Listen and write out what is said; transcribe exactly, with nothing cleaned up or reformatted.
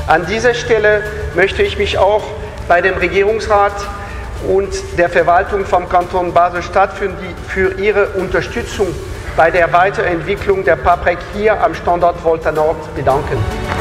An dieser Stelle möchte ich mich auch bei dem Regierungsrat und der Verwaltung vom Kanton Basel-Stadt für, die, für ihre Unterstützung bei der Weiterentwicklung der Paprec hier am Standort Volta Nord bedanken.